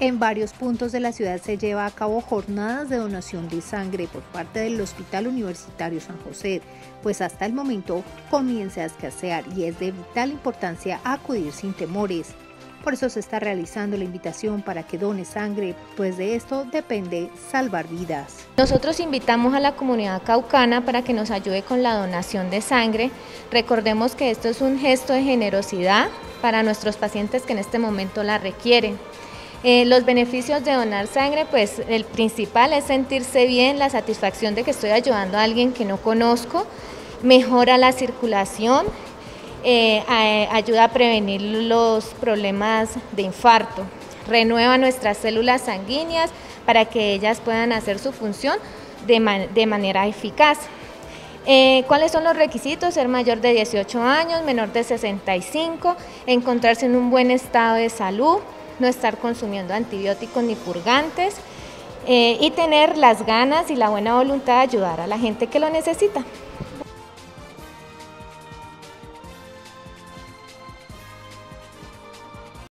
En varios puntos de la ciudad se lleva a cabo jornadas de donación de sangre por parte del Hospital Universitario San José, pues hasta el momento comienza a escasear y es de vital importancia acudir sin temores. Por eso se está realizando la invitación para que done sangre, pues de esto depende salvar vidas. Nosotros invitamos a la comunidad caucana para que nos ayude con la donación de sangre. Recordemos que esto es un gesto de generosidad para nuestros pacientes que en este momento la requieren. Los beneficios de donar sangre, pues el principal es sentirse bien, la satisfacción de que estoy ayudando a alguien que no conozco, mejora la circulación, ayuda a prevenir los problemas de infarto, renueva nuestras células sanguíneas para que ellas puedan hacer su función de manera eficaz. ¿Cuáles son los requisitos? Ser mayor de 18 años, menor de 65, encontrarse en un buen estado de salud, no estar consumiendo antibióticos ni purgantes y tener las ganas y la buena voluntad de ayudar a la gente que lo necesita.